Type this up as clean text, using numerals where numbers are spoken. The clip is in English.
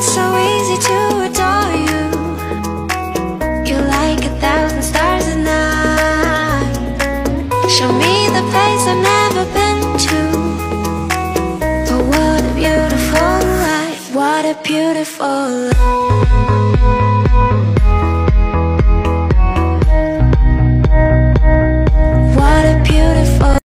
so easy to adore you. You're like 1,000 stars a night. Show me the place I've never been to. Oh, what a beautiful life, what a beautiful life.